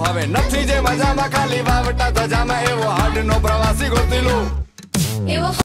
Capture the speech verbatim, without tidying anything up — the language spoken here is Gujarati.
હવે નથી જે મજામાં ખાલી વાવટા ધજામાં એવો હાડનો પ્રવાસી ગોતી લો.